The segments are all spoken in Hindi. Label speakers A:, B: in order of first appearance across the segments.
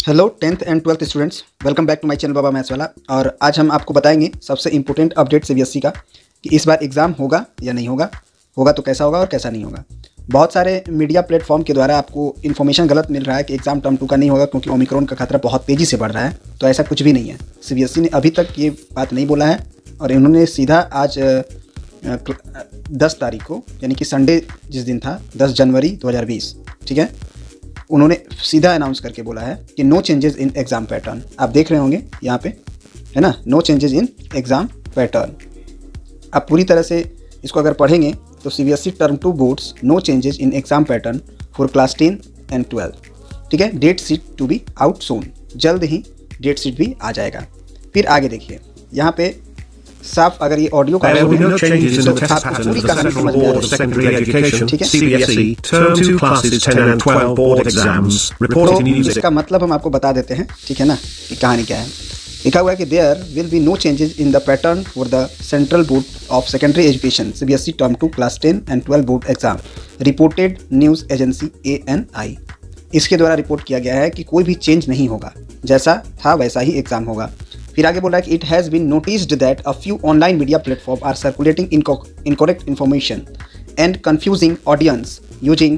A: Hello 10th and 12th students, welcome back to my channel Baba maths वाला। और आज हम आपको बताएंगे सबसे इंपॉर्टेंट अपडेट सीबीएसई का कि इस बार एग्ज़ाम होगा या नहीं होगा, होगा तो कैसा होगा और कैसा नहीं होगा। बहुत सारे मीडिया प्लेटफॉर्म के द्वारा आपको इन्फॉर्मेशन गलत मिल रहा है कि एग्ज़ाम टर्म 2 का नहीं होगा क्योंकि ओमिक्रॉन का खतरा बहुत तेज़ी से बढ़ रहा है। तो ऐसा कुछ भी नहीं है। सीबीएसई ने अभी तक ये बात नहीं बोला है और इन्होंने सीधा आज 10 तारीख को, यानी कि संडे जिस दिन था 10 जनवरी 2020, ठीक है, उन्होंने सीधा अनाउंस करके बोला है कि no changes in exam pattern. आप देख रहे होंगे यहाँ पे, है ना, no changes in exam pattern. आप पूरी तरह से इसको अगर पढ़ेंगे तो CBSE term 2 boards no changes in exam pattern for class 10 and 12, ठीक है। Date sheet to be out soon, जल्द ही डेट शीट भी आ जाएगा। फिर आगे देखिए यहाँ पे साफ, अगर ये ऑडियो का
B: There will be no changes in the test pattern for the Central Board of Secondary Education (CBSE) Term 2 classes 10 and 12 board exams. Reported in News.
A: इसका मतलब हम आपको बता देते हैं, ठीक है ना, कि कहानी क्या है। लिखा हुआ है कि there will be no changes in the pattern for the central board of secondary education CBSE term 2 class 10 and 12 board exam, reported news agency ANI। इसके द्वारा रिपोर्ट किया गया है कि कोई भी चेंज नहीं होगा, जैसा था वैसा ही एग्जाम होगा। फिर आगे बोल रहा है कि it has been noticed that a few online media platform are circulating incorrect information and confusing audience using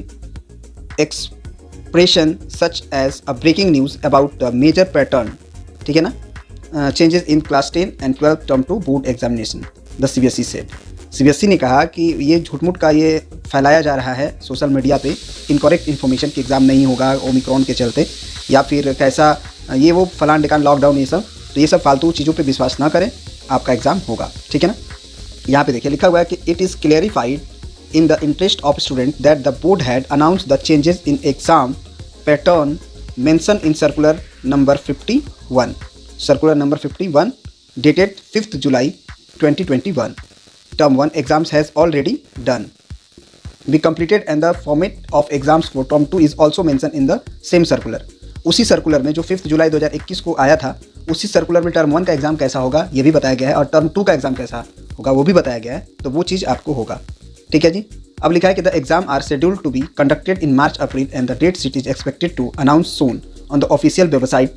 A: expression such as a breaking news about the major pattern, ठीक है ना, changes in class 10 and 12 term 2 board examination, the CBSE said. CBSE ने कहा कि ये झूठ-मूठ का ये फैलाया जा रहा है सोशल मीडिया पे इनकरेक्ट इन्फॉर्मेशन कि एग्ज़ाम नहीं होगा ओमिक्रॉन के चलते, या फिर कैसा ये वो फलान ढिकान लॉकडाउन, ये सब। तो ये सब फालतू चीज़ों पे विश्वास ना करें, आपका एग्ज़ाम होगा, ठीक है ना। यहाँ पे देखिए लिखा हुआ है कि it is clarified in the interest of student that the board had announced the changes in exam pattern mention in circular number 51, circular number 51 dated 5th July 2021. Term 1 exams has already done be completed and the format of exams for term 2 is also mentioned in the same circular. उसी सर्कुलर में जो 5th जुलाई 2021 को आया था, उसी सर्कुलर में टर्म 1 का एग्ज़ाम कैसा होगा ये भी बताया गया है और टर्म 2 का एग्ज़ाम कैसा होगा वो भी बताया गया है। तो वो चीज़ आपको होगा, ठीक है जी। अब लिखा है कि the exam are scheduled to be conducted in March April and the date sheet is expected to announce soon on the official website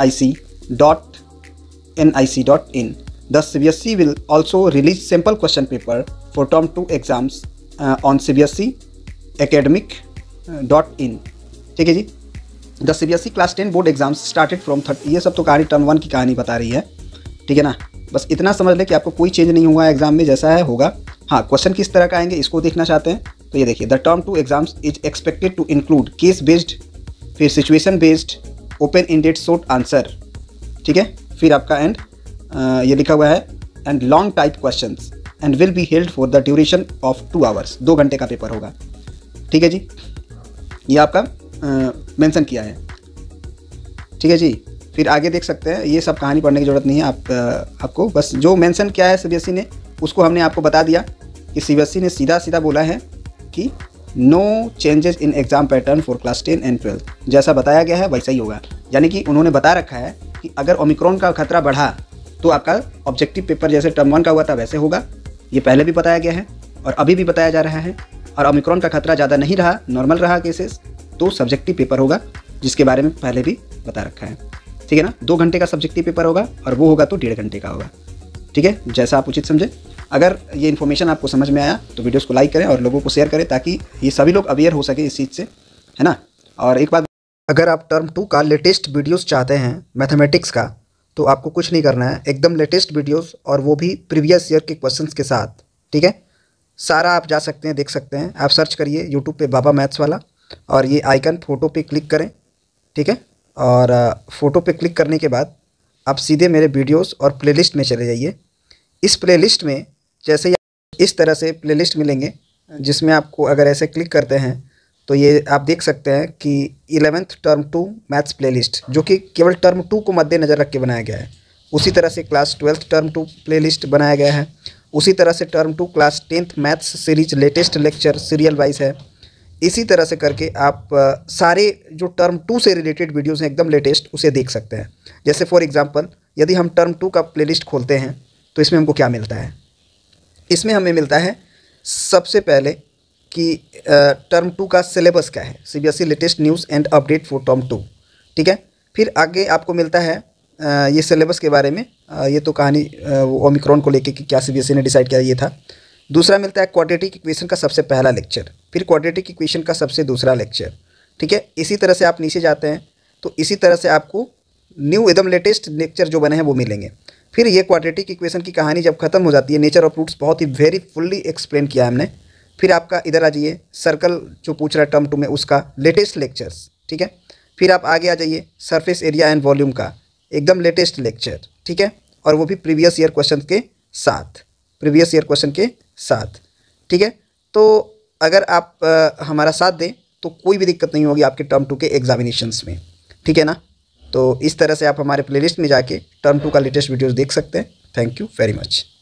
A: nic.in. The CBSE will also release sample question paper for term 2 exams on cbseacademic.in, ठीक है जी। The CBSE class 10 board exams started from 30, ये सब तो कहानी टर्म 1 की कहानी बता रही है, ठीक है ना। बस इतना समझ लें कि आपको कोई चेंज नहीं हुआ है एग्जाम में, जैसा है होगा। हाँ, क्वेश्चन किस तरह का आएंगे इसको देखना चाहते हैं तो ये देखिए, the term 2 exams is expected to include case based, फिर situation based, open ended short answer, ठीक है। फिर आपका एंड ये लिखा हुआ है and long type question and will be held for the duration of 2 hours, 2 घंटे का पेपर होगा, ठीक है जी। ये आपका मेंशन किया है, ठीक है जी। फिर आगे देख सकते हैं, ये सब कहानी पढ़ने की ज़रूरत नहीं है, आपको बस जो मेंशन किया है सीबीएसई ने उसको हमने आपको बता दिया कि सीबीएसई ने सीधा सीधा बोला है कि no changes in exam pattern for class 10 and 12, जैसा बताया गया है वैसा ही होगा। यानी कि उन्होंने बता रखा है कि अगर ओमिक्रॉन का खतरा बढ़ा तो आपका ऑब्जेक्टिव पेपर जैसे टर्म 1 का हुआ था वैसे होगा। ये पहले भी बताया गया है और अभी भी बताया जा रहा है। और ओमिक्रॉन का खतरा ज़्यादा नहीं रहा, नॉर्मल रहा केसेस, तो सब्जेक्टिव पेपर होगा, जिसके बारे में पहले भी बता रखा है, ठीक है ना। 2 घंटे का सब्जेक्टिव पेपर होगा और वो होगा तो 1.5 घंटे का होगा, ठीक है, जैसा आप उचित समझें। अगर ये इन्फॉर्मेशन आपको समझ में आया तो वीडियोस को लाइक करें और लोगों को शेयर करें ताकि ये सभी लोग अवेयर हो सके इस चीज़ से, है ना। और एक बात, अगर आप टर्म 2 का लेटेस्ट वीडियोज़ चाहते हैं मैथमेटिक्स का तो आपको कुछ नहीं करना है, एकदम लेटेस्ट वीडियोज़ और वो भी प्रीवियस ईयर के क्वेश्चन के साथ, ठीक है। सारा आप जा सकते हैं, देख सकते हैं। आप सर्च करिए यूट्यूब पे बाबा मैथ्स वाला और ये आइकन फ़ोटो पे क्लिक करें, ठीक है। और फ़ोटो पे क्लिक करने के बाद आप सीधे मेरे वीडियोस और प्लेलिस्ट में चले जाइए। इस प्लेलिस्ट में जैसे इस तरह से प्लेलिस्ट मिलेंगे जिसमें आपको अगर ऐसे क्लिक करते हैं तो ये आप देख सकते हैं कि 11th टर्म 2 मैथ्स प्लेलिस्ट, जो कि केवल टर्म 2 को मद्देनज़र रख के बनाया गया है। उसी तरह से क्लास 12th टर्म 2 प्लेलिस्ट बनाया गया है। उसी तरह से term 2 class 10th maths series latest lecture serial wise है। इसी तरह से करके आप सारे जो टर्म 2 से रिलेटेड वीडियोस हैं एकदम लेटेस्ट, उसे देख सकते हैं। जैसे फॉर एग्जांपल यदि हम टर्म 2 का प्लेलिस्ट खोलते हैं तो इसमें हमको क्या मिलता है, इसमें हमें मिलता है सबसे पहले कि टर्म 2 का सिलेबस क्या है, CBSE latest news and update for term 2, ठीक है। फिर आगे आपको मिलता है ये सिलेबस के बारे में, ये तो कहानी ओमिक्रॉन को लेके कि क्या सीबीएसई ने डिसाइड किया ये था। दूसरा मिलता है क्वाड्रेटिक इक्वेशन का सबसे पहला लेक्चर, फिर क्वाड्रेटिक इक्वेशन का सबसे दूसरा लेक्चर, ठीक है। इसी तरह से आप नीचे जाते हैं तो इसी तरह से आपको न्यू एकदम लेटेस्ट लेक्चर जो बने हैं वो मिलेंगे। फिर ये क्वाड्रेटिक इक्वेशन की कहानी जब खत्म हो जाती है, नेचर ऑफ रूट्स बहुत ही वेरी फुल्ली एक्सप्लेन किया हमने। फिर आपका इधर आ जाइए, सर्कल जो पूछ रहा है टर्म 2 में उसका लेटेस्ट लेक्चर्स, ठीक है। फिर आप आगे आ जाइए सरफेस एरिया एंड वॉल्यूम का एकदम लेटेस्ट लेक्चर, ठीक है, और वो भी प्रीवियस ईयर क्वेश्चन के साथ, ठीक है। तो अगर आप हमारा साथ दें तो कोई भी दिक्कत नहीं होगी आपके टर्म 2 के एग्जामिनेशंस में, ठीक है ना। तो इस तरह से आप हमारे प्लेलिस्ट में जाके टर्म 2 का लेटेस्ट वीडियोस देख सकते हैं। Thank you very much.